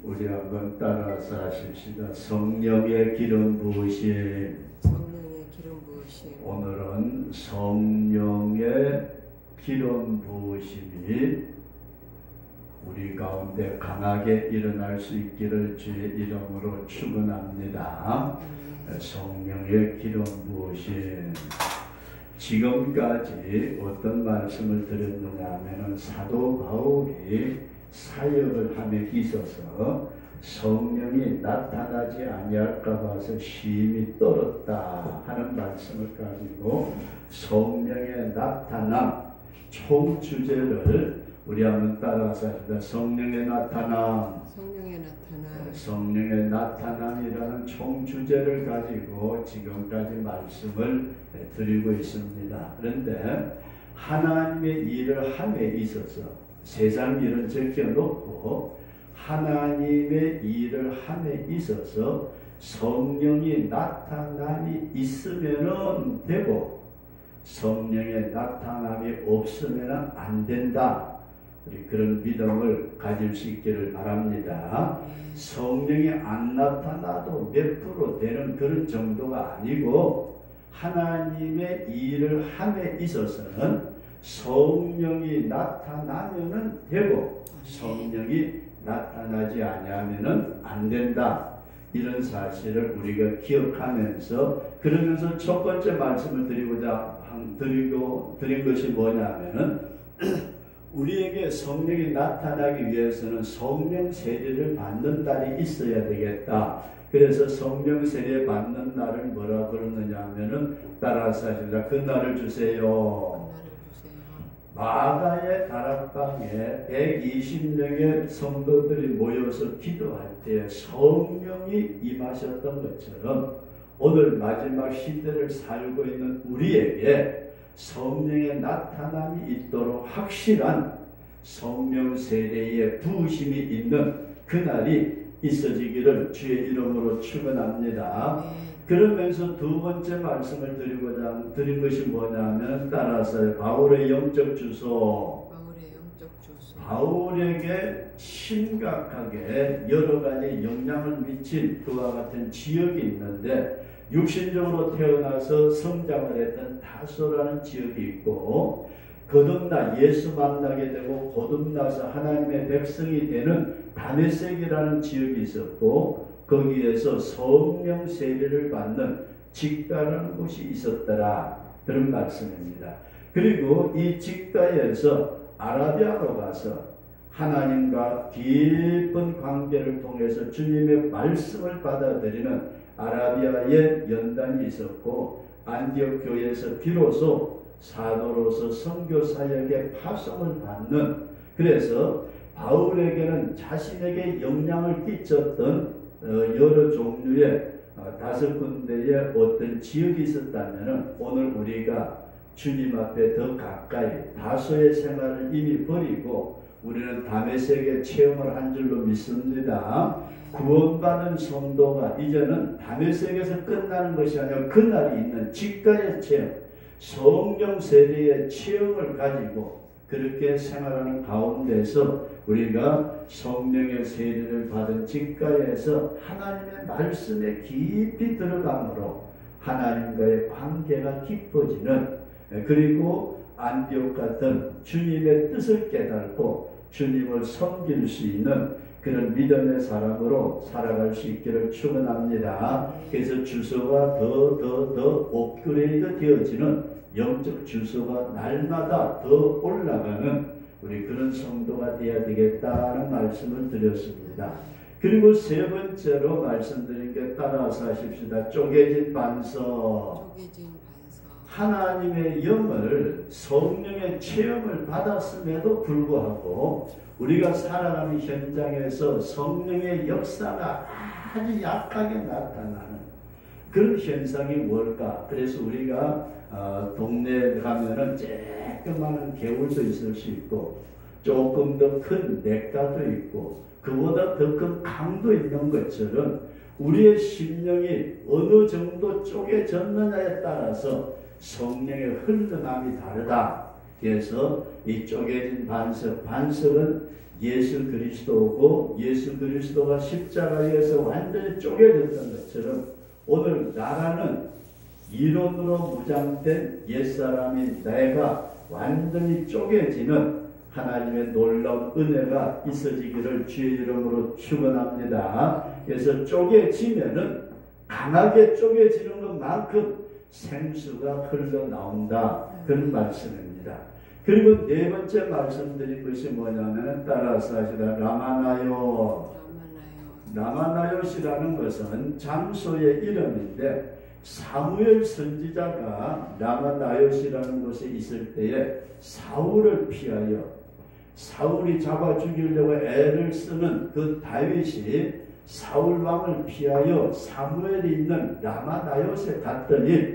우리 한번 따라서 하십시다. 성령의 기름 부으심. 성령의 기름 부으심. 오늘은 성령의 기름 부으심이 우리 가운데 강하게 일어날 수 있기를 주의 이름으로 축원합니다. 성령의 기름 부으심. 지금까지 어떤 말씀을 드렸느냐 하면 사도 바울이 사역을 함에 있어서 성령이 나타나지 아니할까 봐서 심히 떨었다 하는 말씀을 가지고 성령의 나타남 총주제를 우리 한번 따라서 합시다. 성령의 나타남. 성령의 나타남. 성령의 나타남이라는 총주제를 가지고 지금까지 말씀을 드리고 있습니다. 그런데 하나님의 일을 함에 있어서 세상 일은 제껴놓고 하나님의 일을 함에 있어서 성령이 나타남이 있으면 되고 성령의 나타남이 없으면 안 된다. 우리 그런 믿음을 가질 수 있기를 바랍니다. 성령이 안 나타나도 몇 프로 되는 그런 정도가 아니고 하나님의 일을 함에 있어서는 성령이 나타나면은 되고 성령이 나타나지 아니하면은 안 된다. 이런 사실을 우리가 기억하면서 그러면서 첫 번째 말씀을 드린 것이 뭐냐면은 우리에게 성령이 나타나기 위해서는 성령 세례를 받는 날이 있어야 되겠다. 그래서 성령 세례 받는 날을 뭐라 그러느냐 하면은 따라서 하십니다. 그 날을 주세요. 마가의 다락방에 120명의 성도들이 모여서 기도할 때 성령이 임하셨던 것처럼 오늘 마지막 시대를 살고 있는 우리에게 성령의 나타남이 있도록 확실한 성령 세례의 부으심이 있는 그날이 있어지기를 주의 이름으로 축원합니다. 그러면서 두 번째 말씀을 드린 것이 뭐냐면 따라서 바울의 영적 주소. 바울에게 심각하게 여러 가지 영향을 미친 그와 같은 지역이 있는데 육신적으로 태어나서 성장을 했던 다소라는 지역이 있고 거듭나 예수 만나게 되고 거듭나서 하나님의 백성이 되는 다메섹이라는 지역이 있었고 거기에서 성령 세례를 받는 직가라는 곳이 있었더라. 그런 말씀입니다. 그리고 이 직가에서 아라비아로 가서 하나님과 깊은 관계를 통해서 주님의 말씀을 받아들이는 아라비아의 연단이 있었고 안디옥 교회에서 비로소 사도로서 선교 사역의 파송을 받는 그래서 바울에게는 자신에게 영향을 끼쳤던 여러 종류의 5군데의 어떤 지역이 있었다면 오늘 우리가 주님 앞에 더 가까이 다소의 생활을 이미 버리고 우리는 다메섹의 체험을 한 줄로 믿습니다. 구원받은 성도가 이제는 다메섹에서 끝나는 것이 아니라 그날이 있는 직가의 체험, 성령 세례의 체험을 가지고 그렇게 생활하는 가운데서 우리가 성령의 세례를 받은 직가에서 하나님의 말씀에 깊이 들어감으로 하나님과의 관계가 깊어지는 그리고 안디옥 같은 주님의 뜻을 깨닫고 주님을 섬길 수 있는 그런 믿음의 사람으로 살아갈 수 있기를 축원합니다. 그래서 주소가 더 업그레이드 되어지는 영적 주소가 날마다 더 올라가는 우리 그런 성도가 되어야 되겠다는 말씀을 드렸습니다. 그리고 세 번째로 말씀드린 게 따라서 하십시다. 쪼개진 반석. 하나님의 영을 성령의 체험을 받았음에도 불구하고 우리가 살아가는 현장에서 성령의 역사가 아주 약하게 나타나는 그런 현상이 뭘까? 그래서 우리가 동네에 가면은 쬐끄마한 개울도 있을 수 있고 조금 더 큰 냇가도 있고 그보다 더 큰 강도 있는 것처럼 우리의 심령이 어느 정도 쪼개졌느냐에 따라서 성령의 흘러감이 다르다. 그래서 이 쪼개진 반석은 예수 그리스도고 예수 그리스도가 십자가에서 완전히 쪼개졌던 것처럼 오늘 나라는 이론으로 무장된 옛사람인 내가 완전히 쪼개지는 하나님의 놀라운 은혜가 있어지기를 주의 이름으로 축원합니다. 그래서 쪼개지면은 강하게 쪼개지는 것만큼 생수가 흘러나온다. 그런 말씀입니다. 그리고 네 번째 말씀드린 것이 뭐냐면 따라서 하시다 라마나요. 라마나요시라는 것은 장소의 이름인데 사무엘 선지자가 라마나요시라는 곳에 있을 때에 사울을 피하여 사울이 잡아 죽이려고 애를 쓰는 그 다윗이 사울 왕을 피하여 사무엘이 있는 라마나요시에 갔더니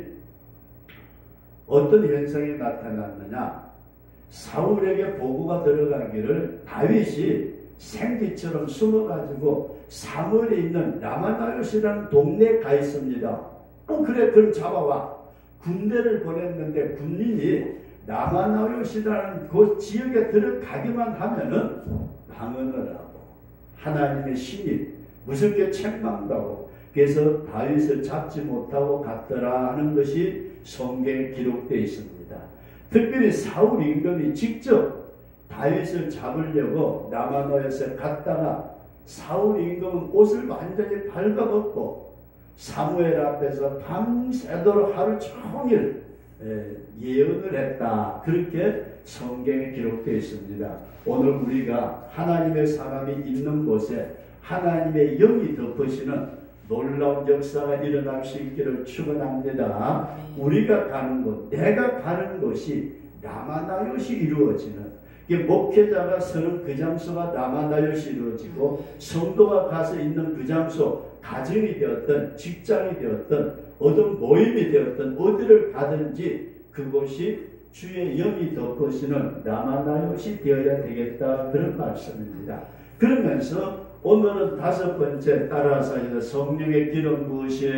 어떤 현상이 나타났느냐? 사울에게 보고가 들어가기를 다윗이 생쥐처럼 숨어가지고 사무엘이 있는 라마나요시라는 동네에 가 있습니다. 그래 그럼 잡아와. 군대를 보냈는데 군인이 라마나요시라는 그 지역에 들어가기만 하면은 방언을 하고 하나님의 신이 무섭게 책망하고 그래서 다윗을 잡지 못하고 갔더라 하는 것이 성경에 기록되어 있습니다. 특별히 사울 임금이 직접 다윗을 잡으려고 라마나요시에 갔다가 사울 임금은 옷을 완전히 발가벗고 사무엘 앞에서 밤새도록 하루 종일 예언을 했다. 그렇게 성경에 기록되어 있습니다. 오늘 우리가 하나님의 사람이 있는 곳에 하나님의 영이 덮으시는 놀라운 역사가 일어날 수 있기를 축원합니다. 우리가 가는 곳, 내가 가는 곳이 라마나요시 이루어지는 목회자가 서는 그 장소가 라마나요시 이루어지고 성도가 가서 있는 그 장소 가정이 되었든 직장이 되었든 어떤 모임이 되었든 어디를 가든지 그곳이 주의 영이 덮으시는 라마나요시 되어야 되겠다 그런 말씀입니다. 그러면서 오늘은 다섯 번째 따라서 성령의 기름 부으심.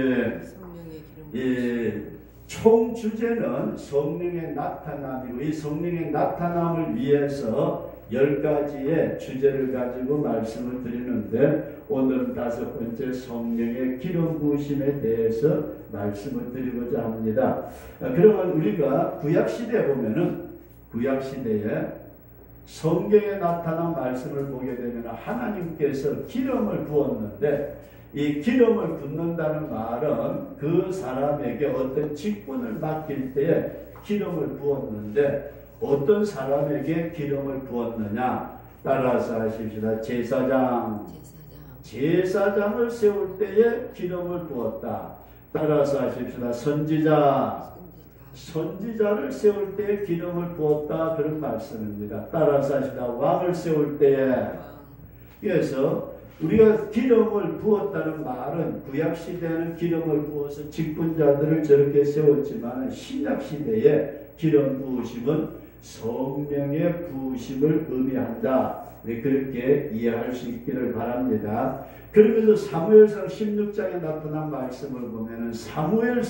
총 주제는 성령의 나타남이고 이 성령의 나타남을 위해서 10가지의 주제를 가지고 말씀을 드리는데 오늘 다섯 번째 성령의 기름 부으심에 대해서 말씀을 드리고자 합니다. 그러면 우리가 구약시대에 보면은 구약시대에 성경에 나타난 말씀을 보게 되면 하나님께서 기름을 부었는데 이 기름을 붓는다는 말은 그 사람에게 어떤 직분을 맡길 때에 기름을 부었는데 어떤 사람에게 기름을 부었느냐 따라서 하십시다. 제사장을 세울 때에 기름을 부었다. 따라서 하십시다. 선지자를 세울 때에 기름을 부었다. 그런 말씀입니다. 따라서 하십시다. 왕을 세울 때에. 그래서 우리가 기름을 부었다는 말은 구약시대에는 기름을 부어서 직분자들을 저렇게 세웠지만 신약시대에 기름 부으심은 성령의 부으심을 의미한다. 그렇게 이해할 수 있기를 바랍니다. 그러면서 사무엘상 16장에 나타난 말씀을 보면 사무엘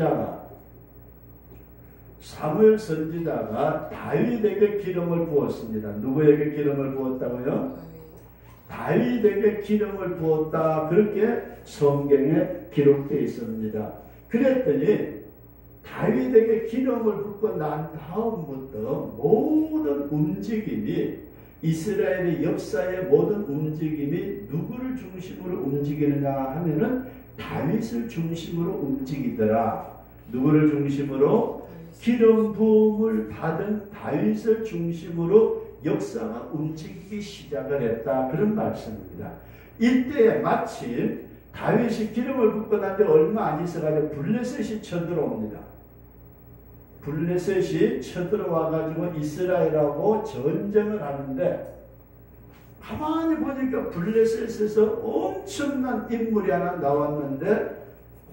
선지자가 다윗에게 기름을 부었습니다. 누구에게 기름을 부었다고요? 다윗에게 기름을 부었다. 그렇게 성경에 기록되어 있습니다. 그랬더니 다윗에게 기름을 붓고 난 다음부터 모든 움직임이 이스라엘의 역사의 모든 움직임이 누구를 중심으로 움직이느냐 하면은 다윗을 중심으로 움직이더라. 누구를 중심으로? 기름 부음을 받은 다윗을 중심으로 역사가 움직이기 시작을 했다. 그런 말씀입니다. 이때에 마침 다윗이 기름을 붓고 난 지 얼마 안 있어가지고 블레셋이 쳐들어옵니다. 블레셋이 쳐들어와가지고 이스라엘하고 전쟁을 하는데 가만히 보니까 블레셋에서 엄청난 인물이 하나 나왔는데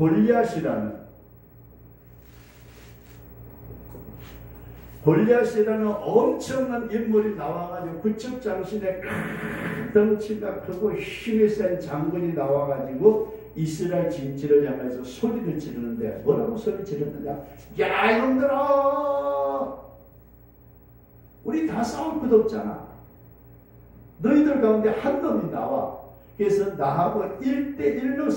골리앗이라는 엄청난 인물이 나와가지고 구축장신에 덩치가 크고 힘이 센 장군이 나와가지고 이스라엘 진지를 향해서 소리를 지르는데 뭐라고 소리 지르느냐? 야 이놈들아! 우리 다 싸울 것 없잖아. 너희들 가운데 한 놈이 나와. 그래서 나하고 1대1로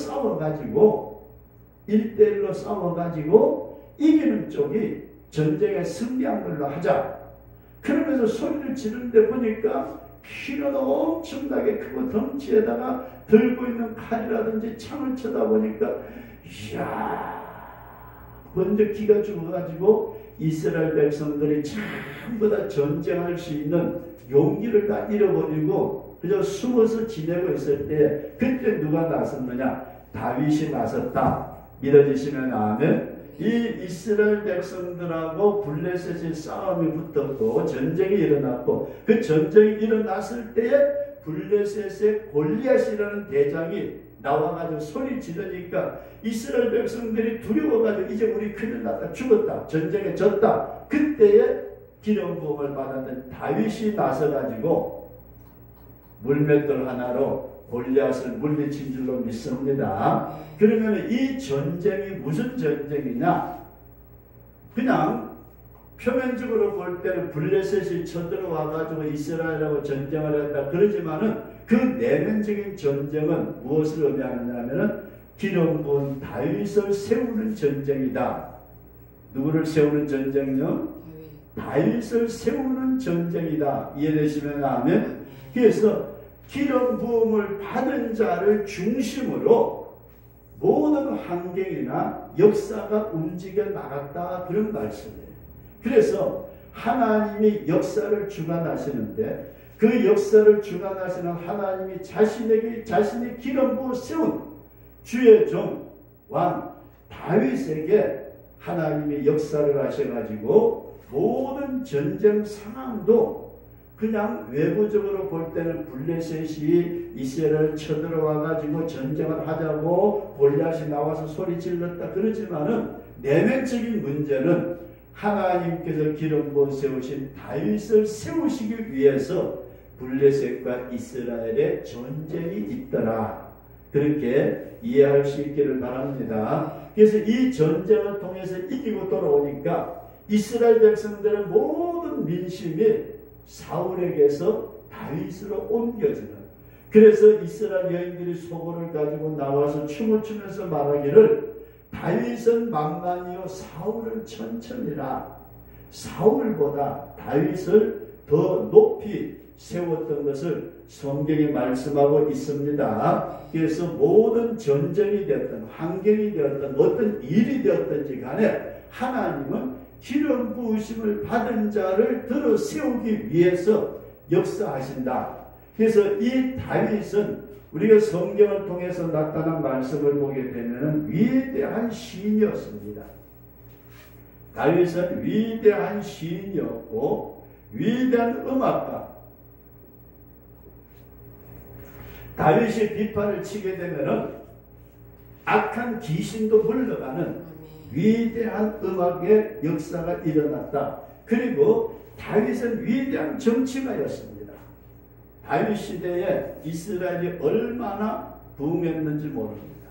싸워가지고 이기는 쪽이 전쟁에 승리한 걸로 하자. 그러면서 소리를 지르는데 보니까 피는 엄청나게 크고 덩치에다가 들고 있는 칼이라든지 창을 쳐다보니까 이야, 먼저 기가 죽어가지고 이스라엘 백성들이 전부 다 전쟁할 수 있는 용기를 다 잃어버리고 그저 숨어서 지내고 있을 때 그때 누가 나섰느냐? 다윗이 나섰다. 믿어지시면 아멘. 이 이스라엘 백성들하고 블레셋의 싸움이 붙었고 전쟁이 일어났고 그 전쟁이 일어났을 때에 블레셋의 골리앗이라는 대장이 나와가지고 소리 지르니까 이스라엘 백성들이 두려워가지고 이제 우리 큰일 났다, 죽었다, 전쟁에 졌다. 그때에 기름 부음을 받았던 다윗이 나서가지고 물맷돌 하나로 골리앗을 물리친 줄로 믿습니다. 그러면 이 전쟁이 무슨 전쟁이냐? 그냥 표면적으로 볼 때는 블레셋이 쳐들어와가지고 이스라엘하고 전쟁을 했다. 그러지만은 그 내면적인 전쟁은 무엇을 의미하느냐면은 기름 부은 다윗을 세우는 전쟁이다. 누구를 세우는 전쟁요? 다윗을 세우는 전쟁이다. 이해되시면 아멘. 그래서 기름 부음을 받은 자를 중심으로 모든 환경이나 역사가 움직여 나갔다. 그런 말씀이에요. 그래서 하나님이 역사를 주관하시는데 그 역사를 주관하시는 하나님이 자신의 기름 부어 세운 주의 종 왕 다윗에게 하나님이 역사를 하셔가지고 모든 전쟁 상황도 그냥 외부적으로 볼 때는 블레셋이 이스라엘을 쳐들어와가지고 전쟁을 하자고 골리앗이 나와서 소리 질렀다. 그러지만은 내면적인 문제는 하나님께서 기름 부어 세우신 다윗을 세우시기 위해서 블레셋과 이스라엘의 전쟁이 있더라. 그렇게 이해할 수 있기를 바랍니다. 그래서 이 전쟁을 통해서 이기고 돌아오니까 이스라엘 백성들의 모든 민심이 사울에게서 다윗으로 옮겨지는. 그래서 이스라엘 여인들이 소고를 가지고 나와서 춤을 추면서 말하기를 다윗은 만만이요 사울은 천천이라. 사울보다 다윗을 더 높이 세웠던 것을 성경에 말씀하고 있습니다. 그래서 모든 전쟁이 되었던 환경이 되었던 어떤 일이 되었든지 간에 하나님은 기름 부으심을 받은 자를 들어 세우기 위해서 역사하신다. 그래서 이 다윗은 우리가 성경을 통해서 나타난 말씀을 보게 되면 위대한 시인이었습니다. 다윗은 위대한 시인이었고 위대한 음악가. 다윗이 비판을 치게 되면 악한 귀신도 물러가는 위대한 음악의 역사가 일어났다. 그리고 다윗은 위대한 정치가였습니다. 다윗 시대에 이스라엘이 얼마나 부흥했는지 모릅니다.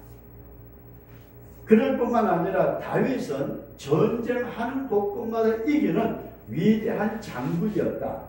그럴 뿐만 아니라 다윗은 전쟁하는 곳곳마다 이기는 위대한 장군이었다.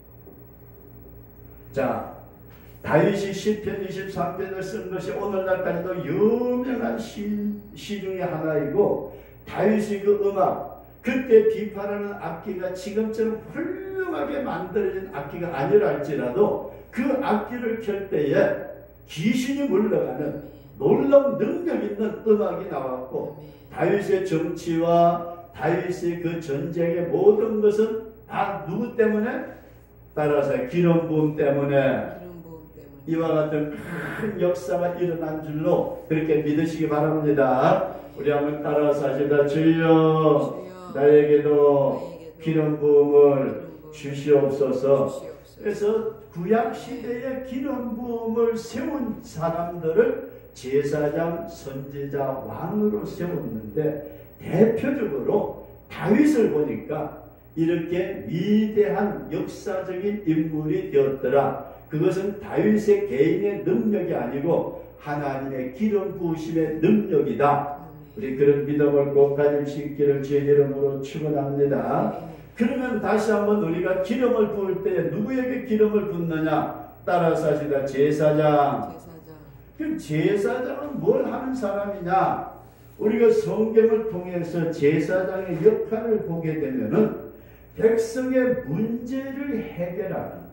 자, 다윗이 시편 23편을 쓴 것이 오늘날까지도 유명한 시 중에 하나이고 다윗이 그 음악, 그때 비판하는 악기가 지금처럼 훌륭하게 만들어진 악기가 아니라 할지라도 그 악기를 켤 때에 귀신이 물러가는 놀라운 능력 있는 음악이 나왔고 다윗의 정치와 다윗의 그 전쟁의 모든 것은 다 누구 때문에? 따라서 기름 부음 때문에 이와 같은 큰 역사가 일어난 줄로 그렇게 믿으시기 바랍니다. 우리 한번 따라서 하시다. 주여 나에게도 기름 부음을 주시옵소서. 그래서 구약시대에 기름 부음을 세운 사람들을 제사장, 선지자, 왕으로 세웠는데 대표적으로 다윗을 보니까 이렇게 위대한 역사적인 인물이 되었더라. 그것은 다윗의 개인의 능력이 아니고 하나님의 기름 부으심의 능력이다. 우리 그런 믿음을 꼭 가질 수 있기를 주의 이름으로 축원합니다. 그러면 다시 한번 우리가 기름을 부을 때 누구에게 기름을 붓느냐? 따라서 하시다. 제사장. 제사장. 그럼 제사장은 뭘 하는 사람이냐? 우리가 성경을 통해서 제사장의 역할을 보게 되면은 백성의 문제를 해결하는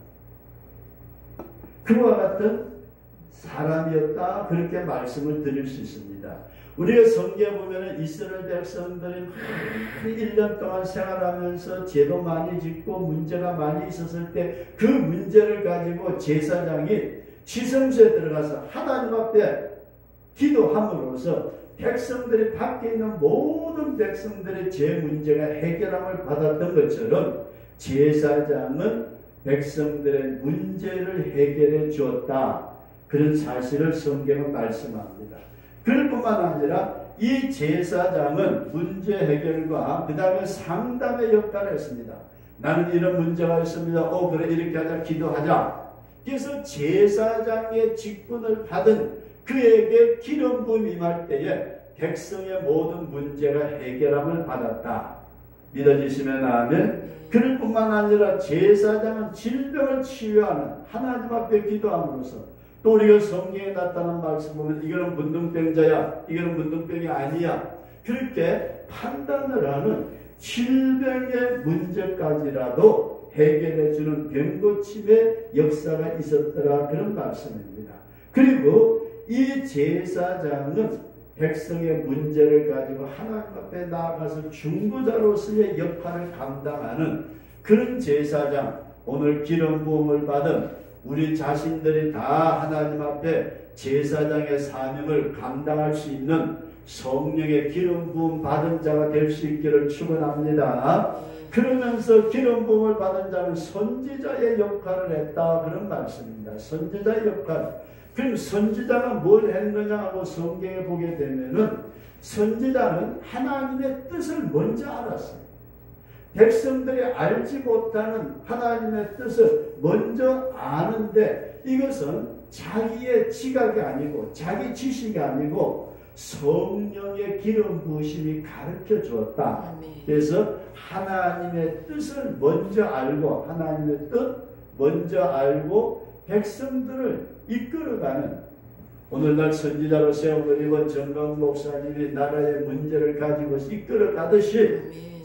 그와 같은 사람이었다. 그렇게 말씀을 드릴 수 있습니다. 우리가 성경에 보면 이스라엘 백성들이 1년 동안 생활하면서 죄도 많이 짓고 문제가 많이 있었을 때 그 문제를 가지고 제사장이 지성소에 들어가서 하나님 앞에 기도함으로써 백성들이 밖에 있는 모든 백성들의 죄 문제가 해결함을 받았던 것처럼 제사장은 백성들의 문제를 해결해 주었다. 그런 사실을 성경은 말씀합니다. 그럴 뿐만 아니라 이 제사장은 문제 해결과 그 다음에 상담의 역할을 했습니다. 나는 이런 문제가 있습니다. 그래 이렇게 하자. 기도하자. 그래서 제사장의 직분을 받은 그에게 기름 부음이 임할 때에 백성의 모든 문제가 해결함을 받았다. 믿어지시면 아멘. 그럴 뿐만 아니라 제사장은 질병을 치유하는 하나님 앞에 기도함으로써 또 우리가 성경에 나타난 말씀 보면 이거는 문둥병자야, 이거는 문둥병이 아니야. 그렇게 판단을 하는 질병의 문제까지라도 해결해주는 병고침의 역사가 있었더라. 그런 말씀입니다. 그리고 이 제사장은 백성의 문제를 가지고 하나님 앞에 나아가서 중보자로서의 역할을 감당하는 그런 제사장, 오늘 기름 부음을 받은 우리 자신들이 다 하나님 앞에 제사장의 사명을 감당할 수 있는 성령의 기름 부음 받은 자가 될 수 있기를 축원합니다. 그러면서 기름 부음을 받은 자는 선지자의 역할을 했다. 그런 말씀입니다. 선지자의 역할. 그럼 선지자가 뭘 했느냐 하고 성경에 보게 되면은 선지자는 하나님의 뜻을 먼저 알았어요. 백성들이 알지 못하는 하나님의 뜻을 먼저 아는데 이것은 자기의 지각이 아니고 자기 지식이 아니고 성령의 기름 부으심이 가르쳐 주었다. 그래서 하나님의 뜻을 먼저 알고 하나님의 뜻 먼저 알고 백성들을 이끌어가는 오늘날 선지자로 세워드리고 정강 목사님이 나라의 문제를 가지고 이끌어가듯이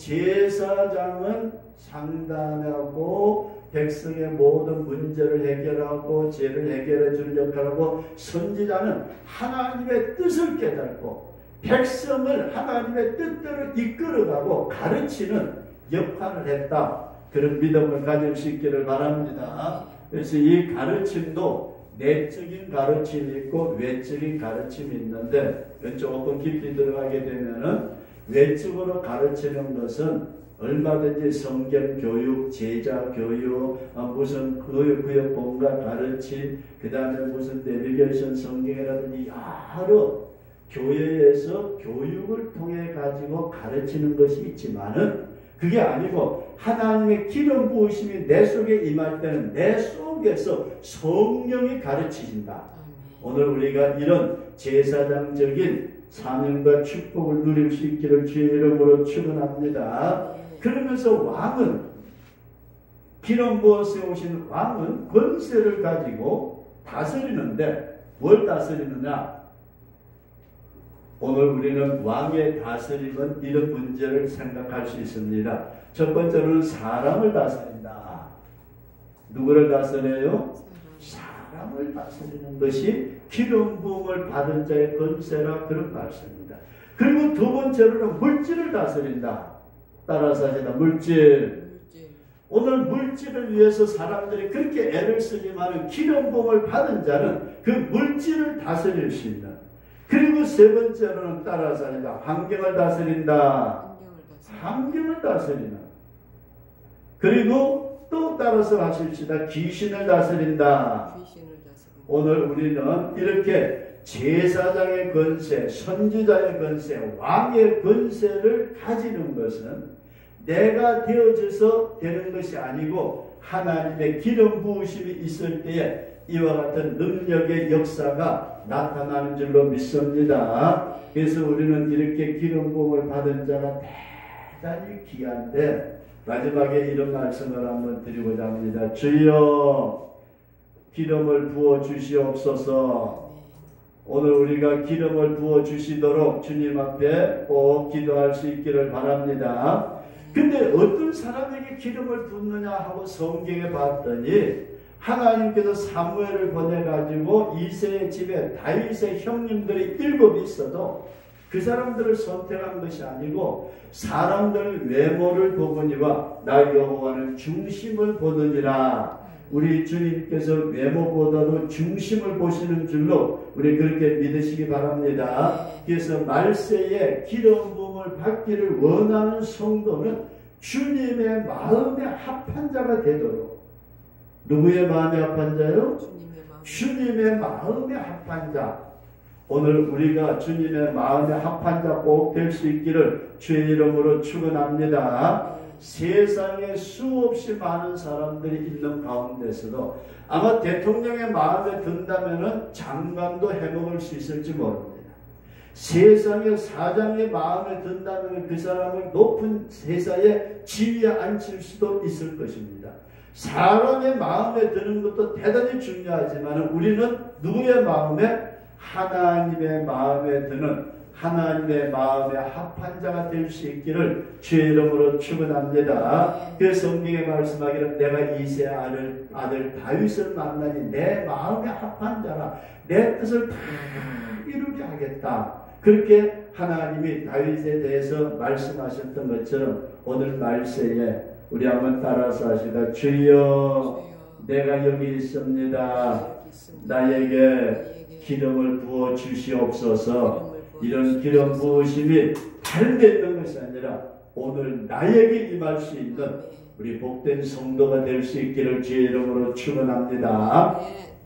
제사장은 상담하고 백성의 모든 문제를 해결하고 죄를 해결해 주는 역할하고 선지자는 하나님의 뜻을 깨닫고 백성을 하나님의 뜻대로 이끌어가고 가르치는 역할을 했다. 그런 믿음을 가질 수 있기를 바랍니다. 그래서 이 가르침도 내적인 가르침이 있고 외적인 가르침이 있는데 조금 깊이 들어가게 되면은 외적으로 가르치는 것은 얼마든지 성경 교육, 제자 교육, 무슨 구역 공간 가르침, 그 다음에 무슨 내비게이션 성경이라든지 여러 교회에서 교육을 통해 가지고 가르치는 것이 있지만은 그게 아니고 하나님의 기름 부으심이 내 속에 임할 때는 내 속에서 성령이 가르치신다. 오늘 우리가 이런 제사장적인 사명과 축복을 누릴 수 있기를 주의 이름으로 축원합니다. 그러면서 왕은 기름 부어 세우신 왕은 권세를 가지고 다스리는데 뭘 다스리느냐? 오늘 우리는 왕의 다스림은 이런 문제를 생각할 수 있습니다. 첫 번째로는 사람을 다스린다. 누구를 다스려요? 사람을 다스리는 것이 기름 부음을 받은 자의 권세라 그런 말씀입니다. 그리고 두 번째로는 물질을 다스린다. 따라서 하시다. 물질. 오늘 물질을 위해서 사람들이 그렇게 애를 쓰지만 기름 부음을 받은 자는 그 물질을 다스릴 수 있는. 그리고 세 번째로는 따라서 하시다. 환경을 다스린다. 환경을 다스리는. 그리고 또 따라서 하십시다. 귀신을 다스린다. 오늘 우리는 이렇게 제사장의 권세, 선지자의 권세, 왕의 권세를 가지는 것은 내가 되어져서 되는 것이 아니고 하나님의 기름 부으심이 있을 때에 이와 같은 능력의 역사가 나타나는 줄로 믿습니다. 그래서 우리는 이렇게 기름 부음을 받은 자가 대단히 귀한데 마지막에 이런 말씀을 한번 드리고자 합니다. 주여 기름을 부어 주시옵소서. 오늘 우리가 기름을 부어 주시도록 주님 앞에 꼭 기도할 수 있기를 바랍니다. 근데 어떤 사람에게 기름을 붓느냐 하고 성경에 봤더니 하나님께서 사무엘을 보내가지고 이새의 집에 다윗의 형님들이 7 있어도 그 사람들을 선택한 것이 아니고 사람들 외모를 보거니와 나 여호와는 중심을 보느니라. 우리 주님께서 외모보다도 중심을 보시는 줄로 우리 그렇게 믿으시기 바랍니다. 그래서 말세에 기름 부음을 받기를 원하는 성도는 주님의 마음에 합한 자가 되도록. 누구의 마음에 합한 자요? 주님의 마음에 합한 자. 오늘 우리가 주님의 마음에 합한 자 꼭 될 수 있기를 주의 이름으로 축원합니다. 세상에 수없이 많은 사람들이 있는 가운데서도 아마 대통령의 마음에 든다면 장관도 해먹을 수 있을지 모릅니다. 세상의 사장의 마음에 든다면 그 사람을 높은 회사에 지위에 앉힐 수도 있을 것입니다. 사람의 마음에 드는 것도 대단히 중요하지만 우리는 누구의 마음에? 하나님의 마음에 드는 하나님의 마음에 합한 자가 될 수 있기를 주의 이름으로 축원합니다. 그 성경에 말씀하기를 내가 이새의 아들 다윗을 만나니 내 마음에 합한 자라 내 뜻을 다 이루게 하겠다. 그렇게 하나님이 다윗에 대해서 말씀하셨던 것처럼 오늘 말세에 우리 한번 따라서 하시다. 주여 내가 여기 있습니다. 나에게 기름을 부어 주시옵소서. 이런 기름 부으심이 다른 데 있는 것이 아니라 오늘 나에게 임할 수 있는 우리 복된 성도가 될 수 있기를 주의 이름으로 축원합니다.